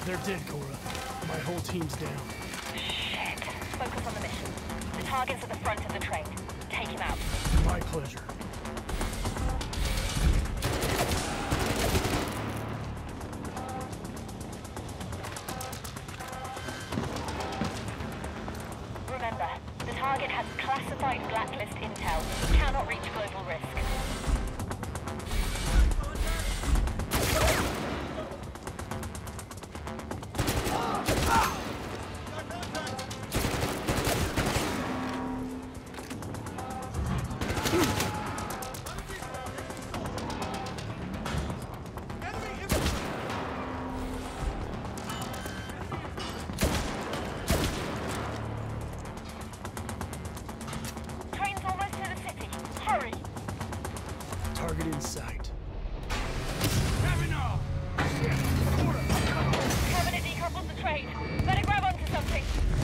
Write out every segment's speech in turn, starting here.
They're dead, Cora. My whole team's down. Shit. Focus on the mission. The target's at the front of the train. Take him out. My pleasure. Remember, the target has classified blacklist intel. Cannot reach global risk. Train's almost to the city. Hurry! Target in sight. Cabinet decouples the train. Better grab onto something.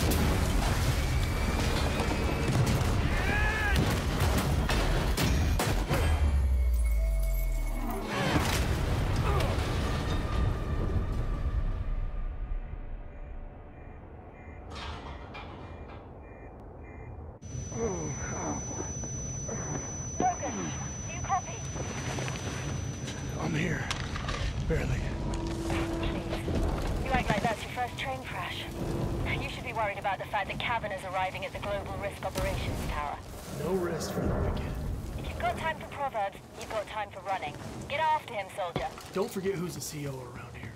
Logan, do you copy? I'm here. Barely. Please. You act like that's your first train crash. You should be worried about the fact that Cavan is arriving at the Global Risk Operations Tower. No rest for the wicked. If you've got time for proverbs, you've got time for running. Get after him, soldier. Don't forget who's the CO around here.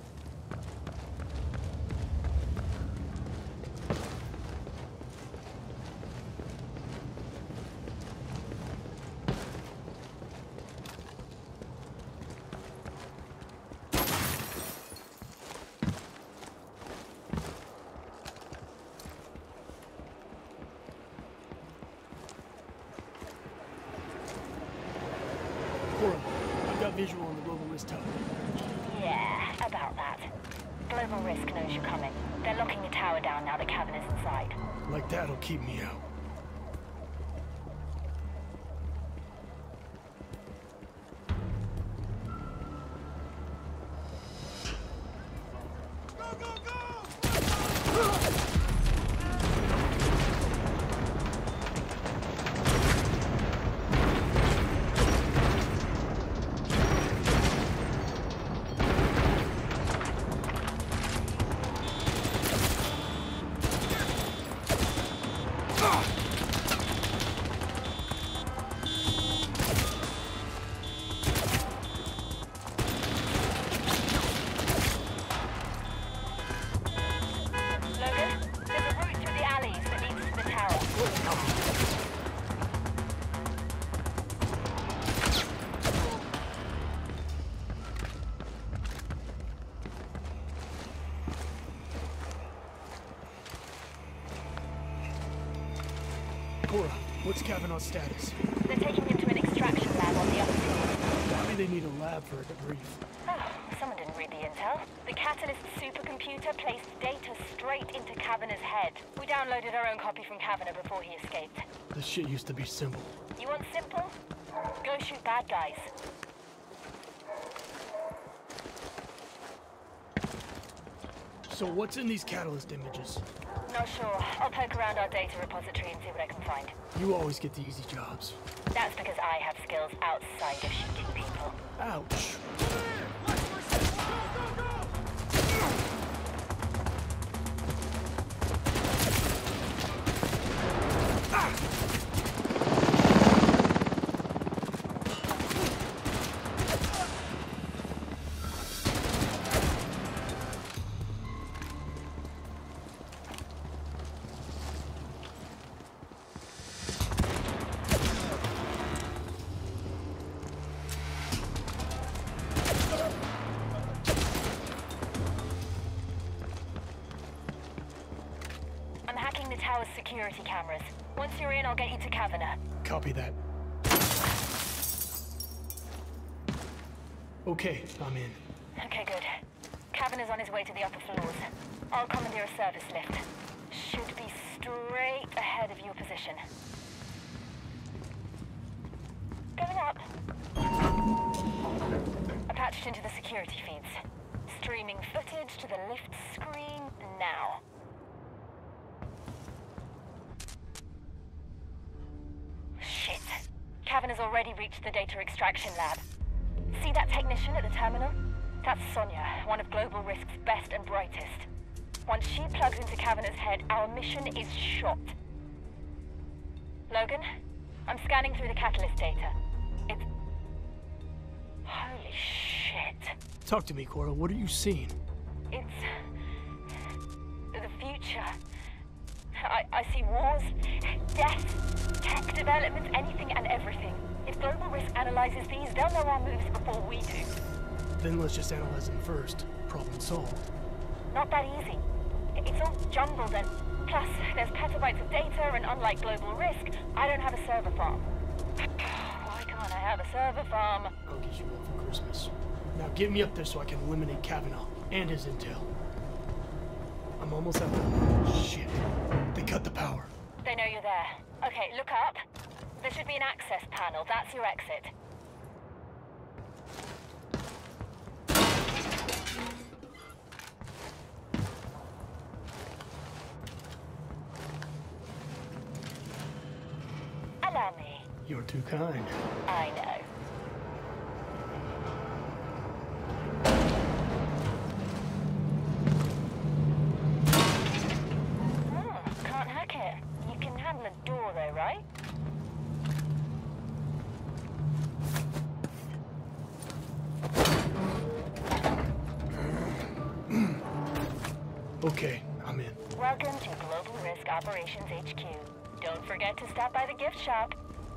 Cora, I've got visual on the Global Risk Tower. Yeah, about that. Global Risk knows you're coming. They're locking the tower down now that Cavan is inside. Like that'll keep me out. Logan, there's a route through the alleys that leads to the tower. Cora, what's Kavanaugh's status? They're taking him to an extraction lab on the upper floor. Why do they need a lab for a debrief? Oh, someone didn't read the intel. The Catalyst supercomputer placed data straight into Kavanagh's head. We downloaded our own copy from Kavanagh before he escaped. This shit used to be simple. You want simple? Go shoot bad guys. So what's in these catalyst images? Not sure. I'll poke around our data repository and see what I can find. You always get the easy jobs. That's because I have skills outside of shooting people. Ouch. I'm hacking the tower's security cameras. Once you're in, I'll get you to Kavanagh. Copy that. Okay, I'm in. Okay, good. Kavanagh's on his way to the upper floors. I'll commandeer a service lift. Should be straight ahead of your position. Going up. Attached into the security feeds. Streaming footage to the lift screen now. Shit. Cavan has already reached the data extraction lab. See that technician at the terminal? That's Sonia, one of Global Risk's best and brightest. Once she plugs into Kavana's head, our mission is shot. Logan, I'm scanning through the catalyst data. It's... Holy shit. Talk to me, Cora. What are you seeing? It's... the future. I see wars, death, tech development, anything and everything. If Global Risk analyzes these, they'll know our moves before we do. Then let's just analyze them first. Problem solved. Not that easy. It's all jumbled and... Plus, there's petabytes of data, and unlike Global Risk, I don't have a server farm. Why can't I have a server farm? I'll get you one for Christmas. Now get me up there so I can eliminate Kavanaugh and his intel. I'm almost at the... Shit. They cut the power. They know you're there. Okay, look up. There should be an access panel. That's your exit. Allow me. You're too kind. I know. Can't hack it. You can handle a door though, right? Okay, I'm in. Welcome to Global Risk Operations HQ. Don't forget to stop by the gift shop.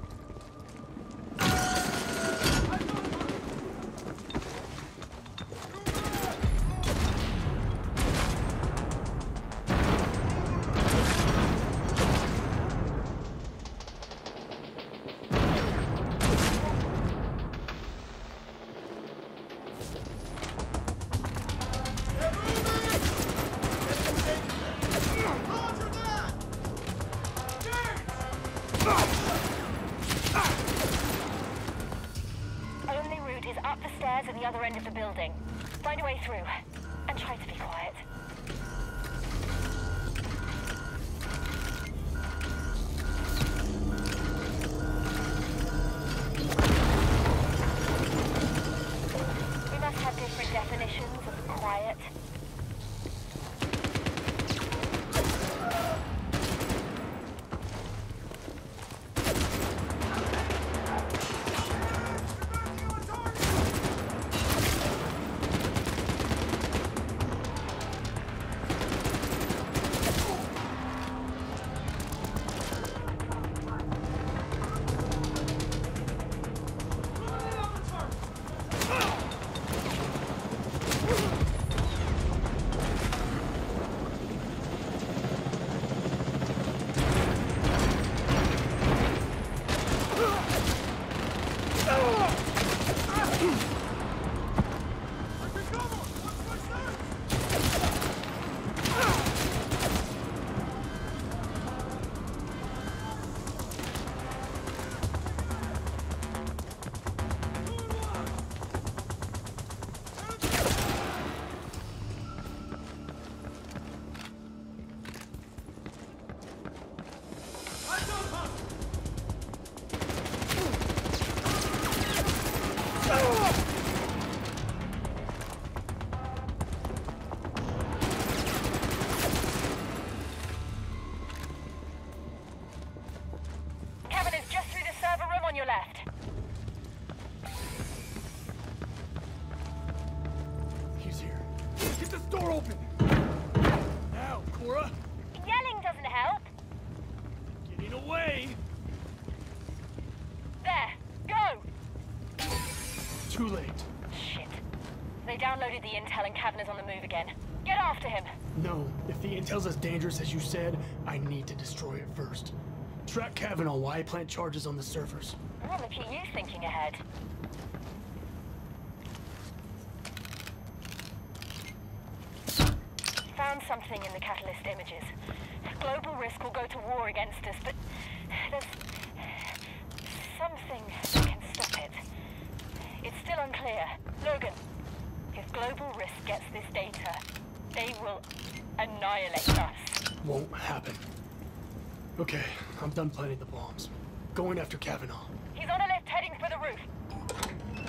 Only route is up the stairs at the other end of the building. Find a way through, and try to be quiet. We must have different definitions of quiet. On your left. He's here. Get this door open! Now, Cora! Yelling doesn't help. Getting away! There. Go! Too late. Shit. They downloaded the intel and Kavanagh's on the move again. Get after him. No, if the intel's as dangerous as you said, I need to destroy it first. Track Kavanaugh while I plant charges on the servers. Oh, look at you thinking ahead. Found something in the Catalyst images. Global Risk will go to war against us, but there's something that can stop it. It's still unclear. Logan, if If Global Risk gets this data, they will annihilate us. Won't happen. Okay, I'm done planting the bombs. Going after Kavanaugh. He's on a lift heading for the roof.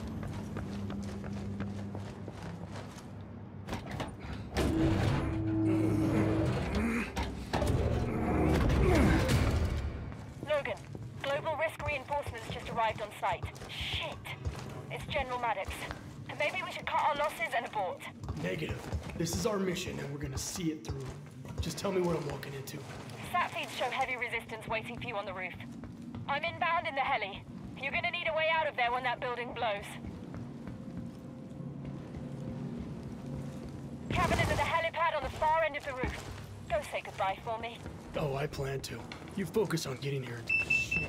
Logan, Global Risk reinforcements just arrived on site. Shit. It's General Maddox. Maybe we should cut our losses and abort. Negative. This is our mission and we're gonna see it through. Just tell me what I'm walking into. Sat feeds show heavy resistance waiting for you on the roof. I'm inbound in the heli. You're gonna need a way out of there when that building blows. Cabin is at the helipad on the far end of the roof. Go say goodbye for me. Oh, I plan to. You focus on getting here. Shit.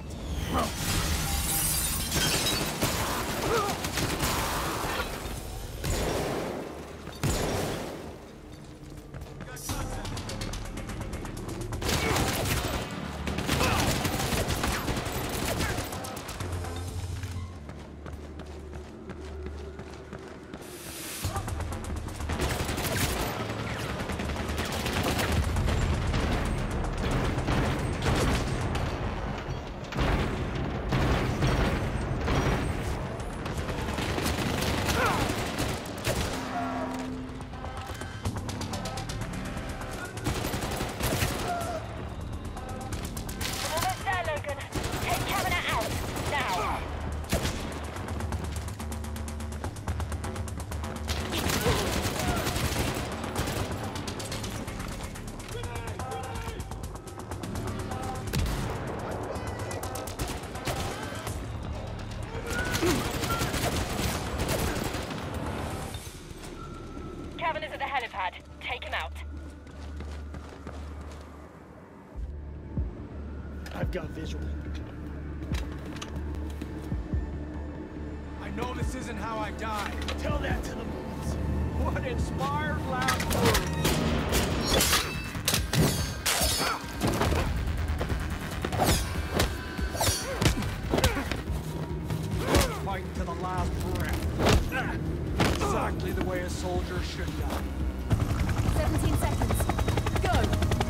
Take him out. I've got visual. I know this isn't how I died. Tell that to the boys. What inspired last words? Fighting to the last breath. Exactly the way a soldier should die. 17 seconds. Go!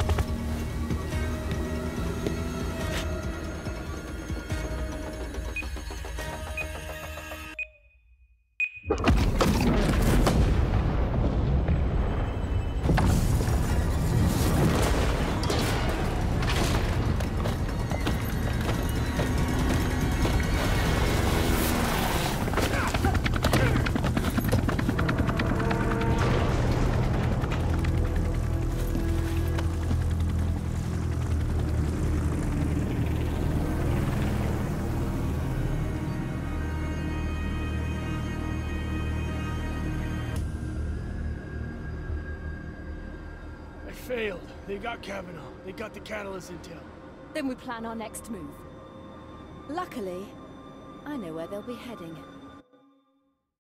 Failed. They got Kavanaugh. They got the catalyst intel. Then we plan our next move. Luckily, I know where they'll be heading.